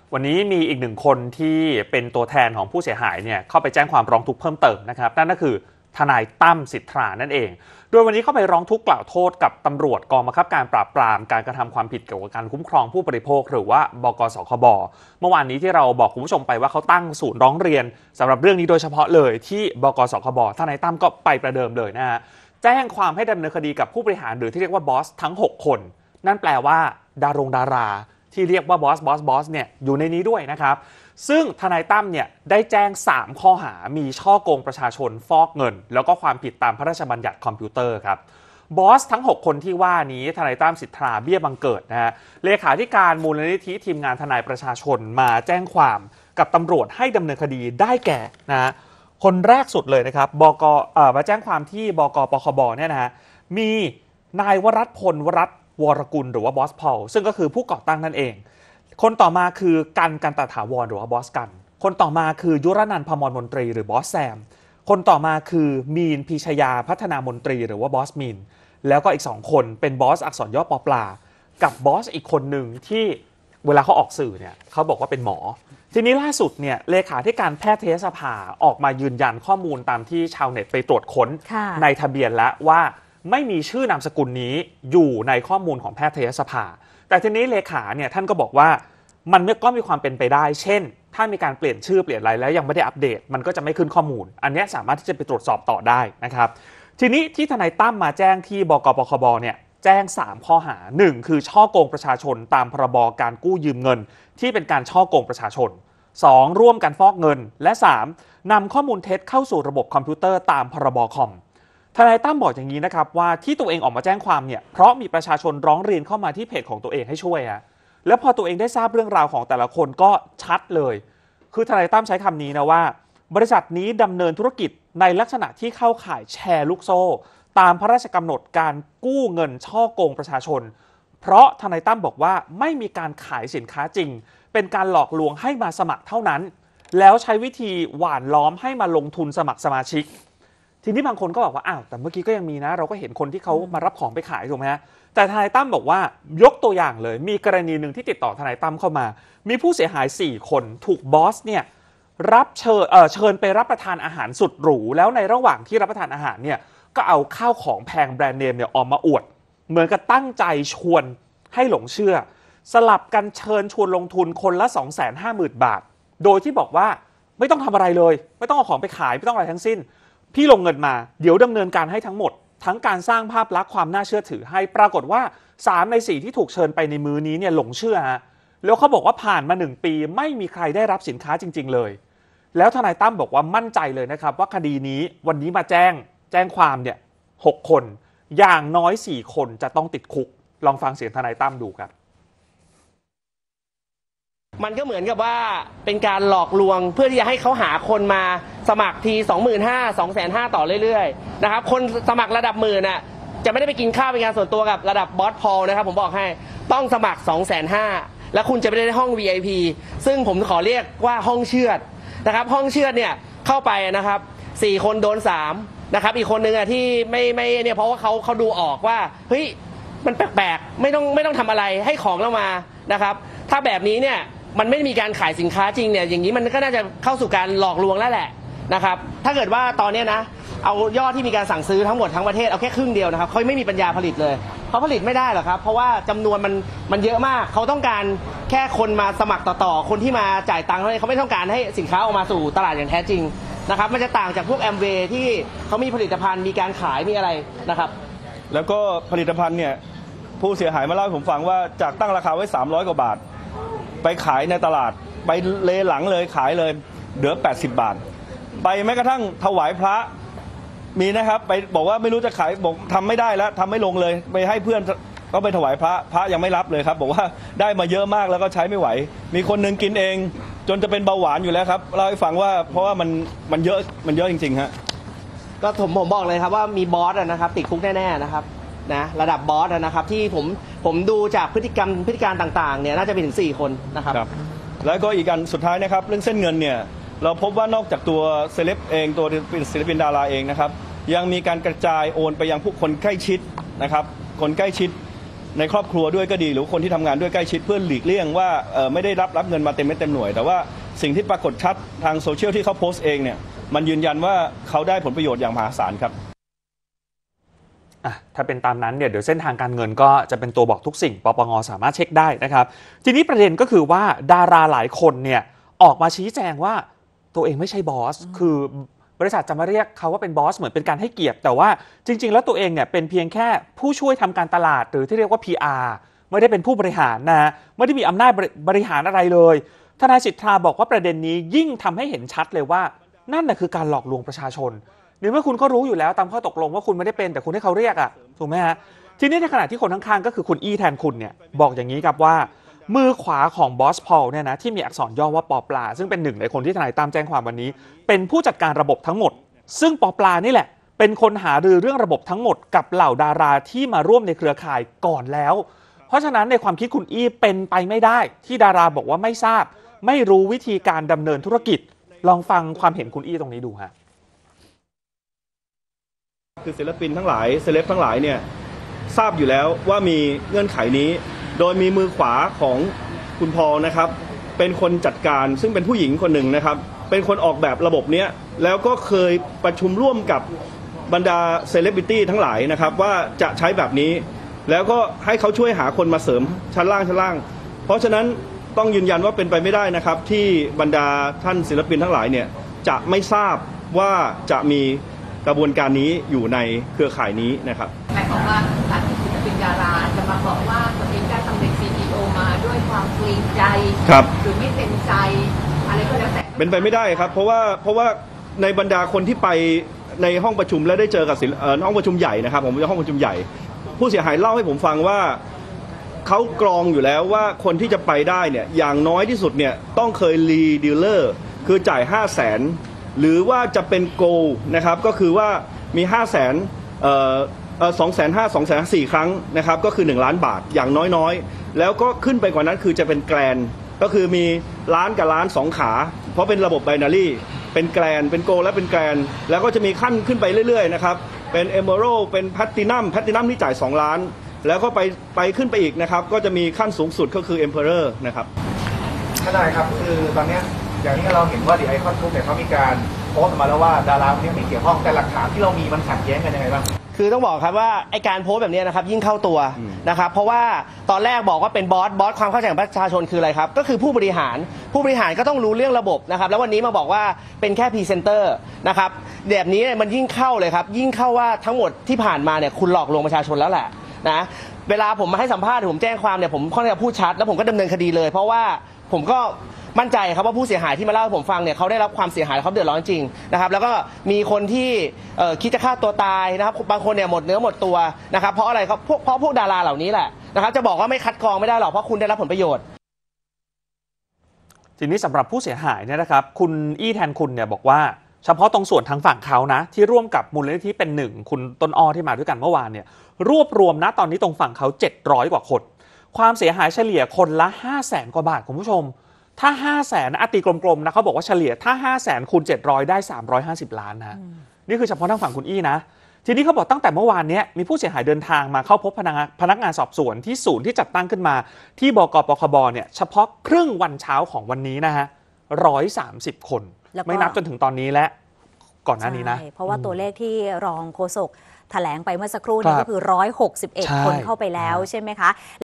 วันนี้มีอีกหนึ่งคนที่เป็นตัวแทนของผู้เสียหายเนี่ยเข้าไปแจ้งความร้องทุกข์เพิ่มเติมนะครับนั่นก็คือทนายตั้มสิทธานั่นเองโดยวันนี้เข้าไปร้องทุกข์กล่าวโทษกับตำรวจกองบังคับการปราบปรามการกระทำความผิดเกี่ยวกับการคุ้มครองผู้บริโภคหรือว่าบกสคบเมื่อวานนี้ที่เราบอกคุณผู้ชมไปว่าเขาตั้งศูนย์ร้องเรียนสำหรับเรื่องนี้โดยเฉพาะเลยที่บกสคบทนายตั้มก็ไปประเดิมเลยนะฮะแจ้งความให้ดำเนินคดีกับผู้บริหารหรือที่เรียกว่าบอสทั้ง6คนนั่นแปลว่าดาราที่เรียกว่าบอสเนี่ยอยู่ในนี้ด้วยนะครับซึ่งทนายตั้มเนี่ยได้แจ้ง3ข้อหามีช่อโกงประชาชนฟอกเงินแล้วก็ความผิดตามพระราชบัญญัติคอมพิวเตอร์ครับบอสทั้ง6คนที่ว่านี้ทนายตั้มสิทธาเบี้ยบังเกิดนะฮะเลขาธิการมูลนิธิทีมงานทนายประชาชนมาแจ้งความกับตำรวจให้ดำเนินคดีได้แก่นะฮะคนแรกสุดเลยนะครับมาแจ้งความที่บกปคบเนี่ยนะฮะมีนายวรัตน์พลวรัตน์วรกุลหรือว่าบอสพอลซึ่งก็คือผู้ก่อตั้งนั่นเองคนต่อมาคือกันตถาวรหรือว่าบอสกันคนต่อมาคือยุรนันท์ พมรมนตรีหรือบอสแซมคนต่อมาคือมีนพิชยาพัฒนามนตรีหรือว่าบอสมีนแล้วก็อีก2คนเป็นบอสอักษรย่อปอปลากับบอสอีกคนหนึ่งที่เวลาเขาออกสื่อเนี่ยเขาบอกว่าเป็นหมอทีนี้ล่าสุดเนี่ยเลขาธิการแพทยสภาออกมายืนยันข้อมูลตามที่ชาวเน็ตไปตรวจค้นในทะเบียนแล้วว่าไม่มีชื่อนามสกุลนี้อยู่ในข้อมูลของแพทยสภาแต่ทีนี้เลขาเนี่ยท่านก็บอกว่ามันก็มีความเป็นไปได้เช่นถ้ามีการเปลี่ยนชื่อเปลี่ยนอะไรแล้วยังไม่ได้อัปเดตมันก็จะไม่ขึ้นข้อมูลอันนี้สามารถที่จะไปตรวจสอบต่อได้นะครับทีนี้ที่ทนายตั้มมาแจ้งที่บกปคบเนี่ยแจ้ง3ข้อหา1คือช่อโกงประชาชนตามพรบการกู้ยืมเงินที่เป็นการช่อโกงประชาชน2ร่วมกันฟอกเงินและ3นำข้อมูลเท็จเข้าสู่ระบบคอมพิวเตอร์ตามพรบคอมทนายตั้มบอกอย่างนี้นะครับว่าที่ตัวเองออกมาแจ้งความเนี่ยเพราะมีประชาชนร้องเรียนเข้ามาที่เพจของตัวเองให้ช่วยแล้วพอตัวเองได้ทราบเรื่องราวของแต่ละคนก็ชัดเลยคือทนายตั้มใช้คำนี้นะว่าบริษัทนี้ดำเนินธุรกิจในลักษณะที่เข้าข่ายแชร์ลูกโซ่ตามพระราชกำหนดการกู้เงินช่อโกงประชาชนเพราะทนายตั้มบอกว่าไม่มีการขายสินค้าจริงเป็นการหลอกลวงให้มาสมัครเท่านั้นแล้วใช้วิธีหว่านล้อมให้มาลงทุนสมัครสมาชิกทีนี้บางคนก็บอกว่าอ้าวแต่เมื่อกี้ก็ยังมีนะเราก็เห็นคนที่เขามารับของไปขายถูกไหมฮะแต่ทนายตั้มบอกว่ายกตัวอย่างเลยมีกรณีหนึ่งที่ติดต่อทนายตั้มเข้ามามีผู้เสียหาย4คนถูกบอสเนี่ยเชิญไปรับประทานอาหารสุดหรูแล้วในระหว่างที่รับประทานอาหารเนี่ยก็เอาข้าวของแพงแบรนด์เนมเนี่ยออกมาอวดเหมือนกับตั้งใจชวนให้หลงเชื่อสลับกันเชิญชวนลงทุนคนละ 250,000 บาทโดยที่บอกว่าไม่ต้องทำอะไรเลยไม่ต้องเอาของไปขายไม่ต้องอะไรทั้งสิ้นพี่ลงเงินมาเดี๋ยวดำเนินการให้ทั้งหมดทั้งการสร้างภาพลักษณ์ความน่าเชื่อถือให้ปรากฏว่า3ใน4ที่ถูกเชิญไปในมื้อนี้เนี่ยหลงเชื่อฮะแล้วเขาบอกว่าผ่านมา1ปีไม่มีใครได้รับสินค้าจริงๆเลยแล้วทนายตั้มบอกว่ามั่นใจเลยนะครับว่าคดีนี้วันนี้มาแจ้งความเนี่ย6คนอย่างน้อย4คนจะต้องติดคุกลองฟังเสียงทนายตั้มดูครับมันก็เหมือนกับว่าเป็นการหลอกลวงเพื่อที่จะให้เขาหาคนมาสมัครที 25,000 250,000 ต่อเรื่อยๆนะครับคนสมัครระดับหมื่นน่ะจะไม่ได้ไปกินข้าวเป็นงานส่วนตัวกับระดับบอสพอลนะครับผมบอกให้ต้องสมัคร 250,000 แล้วคุณจะไปได้ห้อง VIP ซึ่งผมขอเรียกว่าห้องเชือดนะครับห้องเชือดเนี่ยเข้าไปนะครับ4คนโดน3นะครับอีกคนนึงอ่ะที่ไม่เนี่ยเพราะว่าเขาดูออกว่าเฮ้ยมันแปลกๆไม่ต้องทำอะไรให้ของเรามานะครับถ้าแบบนี้เนี่ยมันไม่มีการขายสินค้าจริงเนี่ยอย่างนี้มันก็น่าจะเข้าสู่การหลอกลวงแล้วแหละนะครับถ้าเกิดว่าตอนนี้นะเอายอดที่มีการสั่งซื้อทั้งหมดทั้งประเทศเอาแค่ครึ่งเดียวนะครับเขาไม่มีปัญญาผลิตเลยเขาผลิตไม่ได้หรอกครับเพราะว่าจำนวนมันเยอะมากเขาต้องการแค่คนมาสมัครต่อคนที่มาจ่ายตังค์เท่านั้นเขาไม่ต้องการให้สินค้าออกมาสู่ตลาดอย่างแท้จริงนะครับมันจะต่างจากพวกแอมเวย์ที่เขามีผลิตภัณฑ์มีการขายมีอะไรนะครับแล้วก็ผลิตภัณฑ์เนี่ยผู้เสียหายมาเล่าให้ผมฟังว่าจากตั้งราคาไว้300 กว่าบาทไปขายในตลาดไปเลหลังเลยขายเลยเหลือ80 บาทไปแม้กระทั่งถวายพระมีนะครับไปบอกว่าไม่รู้จะขายบอกทำไม่ได้แล้วทำไม่ลงเลยไปให้เพื่อนก็ไปถวายพระยังไม่รับเลยครับบอกว่าได้มาเยอะมากแล้วก็ใช้ไม่ไหวมีคนนึงกินเองจนจะเป็นเบาหวานอยู่แล้วครับเล่าให้ฟังว่าเพราะว่ามันเยอะจริงๆฮะก็ผมบอกเลยครับว่ามีบอสนะครับติดคุกแน่ๆนะครับนะระดับบอสนะครับที่ผมดูจากพฤติการต่างๆเนี่ยน่าจะเป็นถึง4คนนะครับแล้วก็อีกการสุดท้ายนะครับเรื่องเส้นเงินเนี่ยเราพบว่านอกจากตัวเซเลบเองตัวศิลปินดาราเองนะครับยังมีการกระจายโอนไปยังผู้คนใกล้ชิดนะครับคนใกล้ชิดในครอบครัวด้วยก็ดีหรือคนที่ทำงานด้วยใกล้ชิดเพื่อหลีกเลี่ยงว่าไม่ได้รับเงินมาเต็มเม็ดเต็มหน่วยแต่ว่าสิ่งที่ปรากฏชัดทางโซเชียลที่เขาโพสต์เองเนี่ยมันยืนยันว่าเขาได้ผลประโยชน์อย่างมหาศาลครับถ้าเป็นตามนั้นเนี่ยเดี๋ยวเส้นทางการเงินก็จะเป็นตัวบอกทุกสิ่งปปงสามารถเช็คได้นะครับทีนี้ประเด็นก็คือว่าดาราหลายคนเนี่ยออกมาชี้แจงว่าตัวเองไม่ใช่บอสคือบริษัทจะมาเรียกเขาว่าเป็นบอสเหมือนเป็นการให้เกียรติแต่ว่าจริงๆแล้วตัวเองเนี่ยเป็นเพียงแค่ผู้ช่วยทำการตลาดหรือที่เรียกว่า PR ไม่ได้เป็นผู้บริหารนะไม่ได้มีอำนาจบริหารอะไรเลยทนายสิทธาบอกว่าประเด็นนี้ยิ่งทำให้เห็นชัดเลยว่านั่นน่ะคือการหลอกลวงประชาชนในเมื่อคุณก็รู้อยู่แล้วตามข้อตกลงว่าคุณไม่ได้เป็นแต่คุณให้เขาเรียกถูกไหมฮะทีนี้ในขณะที่คนข้างๆก็คือคุณอี้แทนคุณเนี่ยบอกอย่างนี้ครับว่ามือขวาของบอสพอลเนี่ยนะที่มีอักษรย่อว่าปอปลาซึ่งเป็นหนึ่งในคนที่ทนายตั้มแจ้งความวันนี้เป็นผู้จัดการระบบทั้งหมดซึ่งปอปลานี่แหละเป็นคนหารือเรื่องระบบทั้งหมดกับเหล่าดาราที่มาร่วมในเครือข่ายก่อนแล้วเพราะฉะนั้นในความคิดคุณอี้เป็นไปไม่ได้ที่ดาราบอกว่าไม่ทราบไม่รู้วิธีการดำเนินธุรกิจลองฟังความเห็นคุณอี้ตรงนี้ดูฮะคือศิลปินทั้งหลายเซเลบทั้งหลายเนี่ยทราบอยู่แล้วว่ามีเงื่อนไขนี้โดยมีมือขวาของคุณพอลนะครับเป็นคนจัดการซึ่งเป็นผู้หญิงคนหนึ่งนะครับเป็นคนออกแบบระบบนี้แล้วก็เคยประชุมร่วมกับบรรดาเซเลบริตี้ทั้งหลายนะครับว่าจะใช้แบบนี้แล้วก็ให้เขาช่วยหาคนมาเสริมชั้นล่างเพราะฉะนั้นต้องยืนยันว่าเป็นไปไม่ได้นะครับที่บรรดาท่านศิลปินทั้งหลายเนี่ยจะไม่ทราบว่าจะมีกระบวนการนี้อยู่ในเครือข่ายนี้นะครับหมายความว่าการที่ศิลปินดาราจะมาบอกว่าตัวเองได้ตำแหน่ง CEO มาด้วยความเกรงใจหรือไม่เต็มใจอะไรก็แล้วแต่เป็นไปไม่ได้ครับเพราะว่าในบรรดาคนที่ไปในห้องประชุมและได้เจอกับห้องประชุมใหญ่นะครับผมจะห้องประชุมใหญ่ ผู้เสียหายเล่าให้ผมฟังว่าเขากรองอยู่แล้วว่าคนที่จะไปได้เนี่ยอย่างน้อยที่สุดเนี่ยต้องเคยรีดีลเลอร์คือจ่าย500,000หรือว่าจะเป็นโกลนะครับก็คือว่ามี250,000 4 ครั้งนะครับก็คือ1 ล้านบาทอย่างน้อยๆแล้วก็ขึ้นไปกว่านั้นคือจะเป็นแกรนก็คือมีล้านกับล้าน2 ขาเพราะเป็นระบบไบนารีเป็นแกรนเป็นโกลและเป็นแกรนแล้วก็จะมีขั้นขึ้นไปเรื่อยๆนะครับเป็นเอเมอรัลเป็นแพลตินัมที่จ่าย2 ล้านแล้วก็ไปขึ้นไปอีกนะครับก็จะมีขั้นสูงสุดก็คือเอ็มเพอเรอร์นะครับทนายครับคือตอนนี้อย่างที่เราเห็นว่าThe Icon Groupเนี่ยเขามีการโพสต์มาแล้วว่าดาราคนนี้ไม่เกี่ยวข้องแต่หลักฐานที่เรามีมันขัดแย้งกันยังไงบ้างคือต้องบอกครับว่าไอการโพสต์แบบนี้นะครับยิ่งเข้าตัวนะครับเพราะว่าตอนแรกบอกว่าเป็นบอสความเข้าใจของประชาชนคืออะไรครับก็คือผู้บริหารก็ต้องรู้เรื่องระบบนะครับแล้ววันนี้มาบอกว่าเป็นแค่พรีเซนเตอร์นะครับแบบนี้มันยิ่งเข้าเลยครับยิ่งเข้าว่าทั้งหมดที่ผ่านมาเนี่ยคุณหลอกลวงประชาชนแล้วแหละนะเวลาผมมาให้สัมภาษณ์ผมแจ้งความเนี่ยผมค่อนข้างจะพูดชัดแล้วผมก็ดำเนินคดีเลยเพราะว่าผมก็มั่นใจครับว่าผู้เสียหายที่มาเล่าให้ผมฟังเนี่ยเขาได้รับความเสียหายเขาเดือดร้อนจริงนะครับแล้วก็มีคนที่คิดจะฆ่าตัวตายนะครับบางคนเนี่ยหมดเนื้อหมดตัวนะครับเพราะอะไรครับเพราะพวกดาราเหล่านี้แหละนะครับจะบอกว่าไม่คัดกรองไม่ได้หรอกเพราะคุณได้รับผลประโยชน์ทีนี้สำหรับผู้เสียหายเนี่ยนะครับคุณอี้แทนคุณเนี่ยบอกว่าเฉพาะตรงส่วนทางฝั่งเขานะที่ร่วมกับมูลนิธิเป็นหนึ่งคุณต้นอ้อที่มาด้วยกันเมื่อวานเนี่ยรวบรวมนะตอนนี้ตรงฝั่งเขา700 กว่าคนความเสียหายเฉลี่ยคนละ 500,000 กว่าบาทคุณผู้ชมถ้า 500,000 ตีกลมๆนะเขาบอกว่าเฉลี่ยถ้า 500,000 คูณ 700ได้350 ล้านนะนี่คือเฉพาะทางฝั่งคุณอี้นะทีนี้เขาบอกตั้งแต่เมื่อวานนี้มีผู้เสียหายเดินทางมาเข้าพบพนักงานสอบสวนที่ศูนย์ที่จัดตั้งขึ้นมาที่บกปคบเนี่ยเฉพาะครึ่งวันเช้าของวันนี้นะฮะ130 คนไม่นับจนถึงตอนนี้และก่อนหน้านี้นะเพราะว่าตัวเลขที่รองโฆษกแถลงไปเมื่อสักครู่นี้ก็คือ161 คนเข้าไปแล้วใช่ไหมคะ